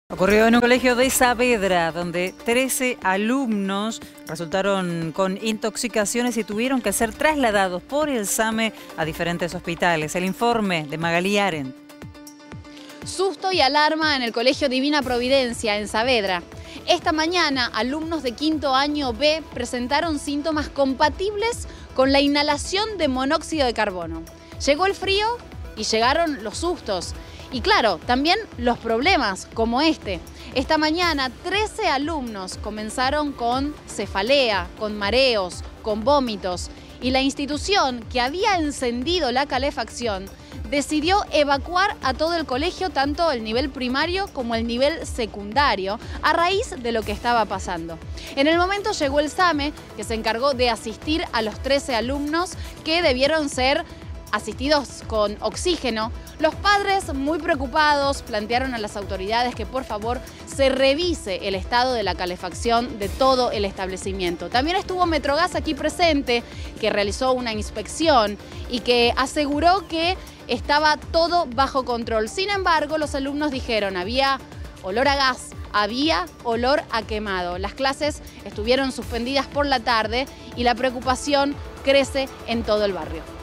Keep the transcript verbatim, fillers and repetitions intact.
Ocurrió en un colegio de Saavedra, donde trece alumnos resultaron con intoxicaciones y tuvieron que ser trasladados por el SAME a diferentes hospitales. El informe de Magalí Arendt. Susto y alarma en el Colegio Divina Providencia, en Saavedra. Esta mañana, alumnos de quinto año B presentaron síntomas compatibles con la inhalación de monóxido de carbono. Llegó el frío y llegaron los sustos. Y claro, también los problemas como este. Esta mañana trece alumnos comenzaron con cefalea, con mareos, con vómitos. Y la institución que había encendido la calefacción decidió evacuar a todo el colegio, tanto el nivel primario como el nivel secundario, a raíz de lo que estaba pasando. En el momento llegó el SAME, que se encargó de asistir a los trece alumnos que debieron ser asistidos con oxígeno. Los padres, muy preocupados, plantearon a las autoridades que por favor se revise el estado de la calefacción de todo el establecimiento. También estuvo Metrogas aquí presente, que realizó una inspección y que aseguró que estaba todo bajo control. Sin embargo, los alumnos dijeron había olor a gas, había olor a quemado. Las clases estuvieron suspendidas por la tarde y la preocupación crece en todo el barrio.